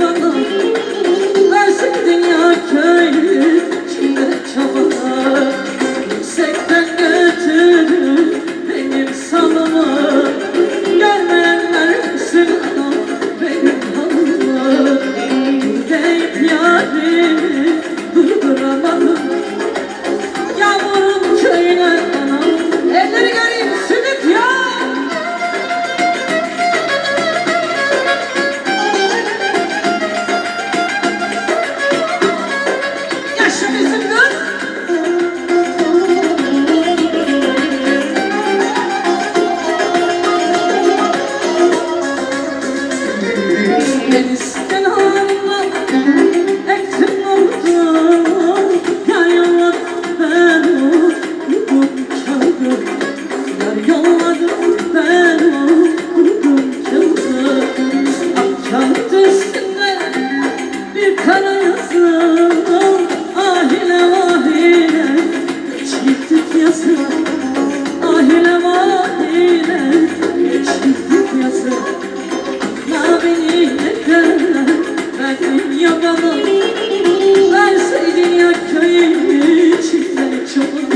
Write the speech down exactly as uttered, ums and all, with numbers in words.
yabana, verseydin ya köylü içinde çabana. Yüksekten götürür benim salımı, görmeyenler sırana benim halımı. Deyip yarimi durduramadım, yağmurun köyüne bana. Elleri göreyim sünnet ya. Yaşa bizim kız. Denizden ağrına ektim oldu, yar yolladım ben okudum çaldı. Yar yolladım ben okudum çaldı. Ak kağıt üstünde bir kara yazı, ahile vahile geçirdik yazı. Ahile vahile geçirdik yazı. Ya beni neden verdin yabana, verseydin ya köyün içinde çoban.